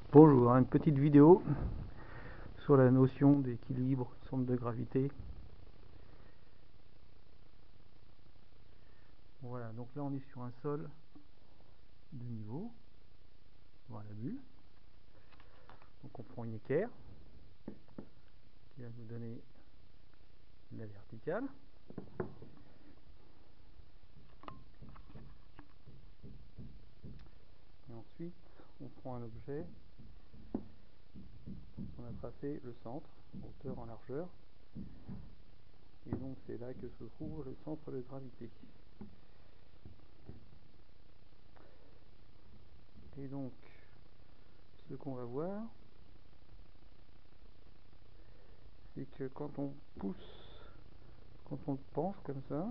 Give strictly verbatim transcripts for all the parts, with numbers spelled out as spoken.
Bonjour, une petite vidéo sur la notion d'équilibre, centre de gravité. Voilà, donc là on est sur un sol de niveau, voilà la bulle. Donc on prend une équerre qui va nous donner la verticale. Et ensuite on prend un objet, on a tracé le centre, en hauteur, en largeur. Et donc c'est là que se trouve le centre de gravité. Et donc ce qu'on va voir, c'est que quand on pousse, quand on penche comme ça,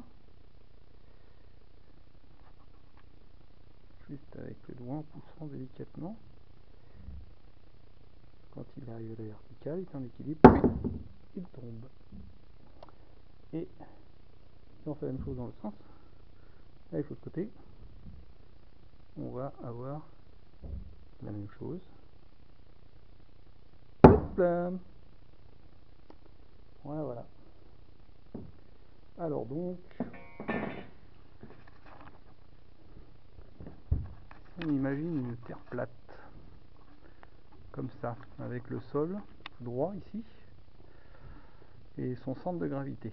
juste avec le doigt en poussant délicatement, quand il arrive à la verticale, il est en équilibre, puis il tombe. Et si on fait la même chose dans le sens, avec l'autre côté, on va avoir la même chose. Hop là. Voilà, voilà. Alors donc, on imagine une terre plate, comme ça, avec le sol droit ici, et son centre de gravité.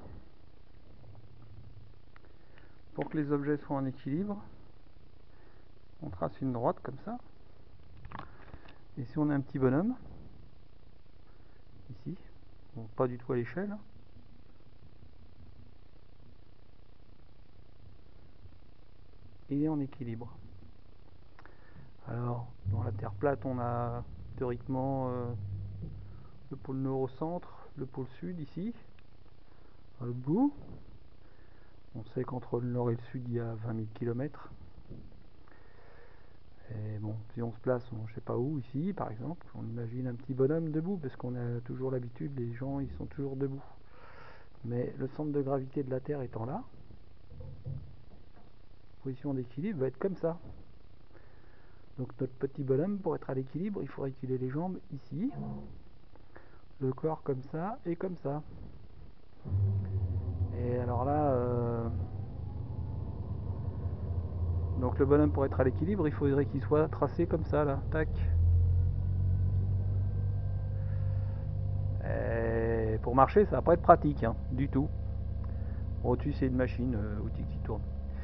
Pour que les objets soient en équilibre, on trace une droite comme ça. Et si on a un petit bonhomme, ici, bon, pas du tout à l'échelle, il est en équilibre. Alors, dans la Terre plate, on a théoriquement euh, le pôle nord au centre, le pôle sud ici, à l'autre bout. On sait qu'entre le nord et le sud, il y a vingt mille kilomètres. Et bon, si on se place, on, je sais pas où, ici par exemple, on imagine un petit bonhomme debout, parce qu'on a toujours l'habitude, les gens, ils sont toujours debout. Mais le centre de gravité de la Terre étant là, position d'équilibre va être comme ça. Donc notre petit bonhomme, pour être à l'équilibre, il faudrait qu'il ait les jambes ici, le corps comme ça et comme ça. Et alors là, euh, donc le bonhomme, pour être à l'équilibre, il faudrait qu'il soit tracé comme ça, là, tac. Et pour marcher, ça va pas être pratique, hein, du tout. Au-dessus, c'est une machine, euh, outil qui tourne.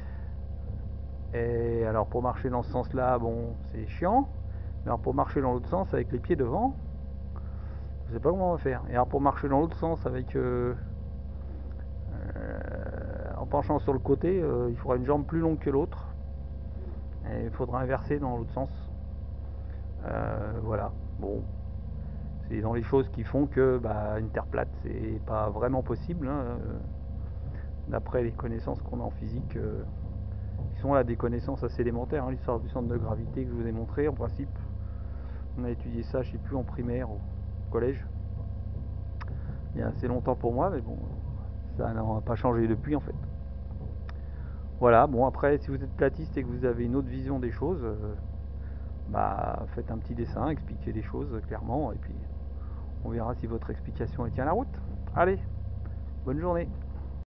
Et alors pour marcher dans ce sens-là, bon, c'est chiant. Mais alors pour marcher dans l'autre sens, avec les pieds devant, je sais pas comment on va faire. Et alors pour marcher dans l'autre sens, avec euh, euh, en penchant sur le côté, euh, il faudra une jambe plus longue que l'autre. Et il faudra inverser dans l'autre sens. Euh, voilà. Bon, c'est dans les choses qui font que bah, une terre plate, c'est pas vraiment possible. Hein, euh, D'après les connaissances qu'on a en physique, euh, qui sont là des connaissances assez élémentaires. Hein, l'histoire du centre de gravité que je vous ai montré, en principe, on a étudié ça, je sais plus, en primaire ou au collège. Il y a assez longtemps pour moi, mais bon, ça n'a pas changé depuis en fait. Voilà, bon après, si vous êtes platiste et que vous avez une autre vision des choses, euh, bah faites un petit dessin, expliquez les choses clairement, et puis on verra si votre explication elle tient la route. Allez, bonne journée.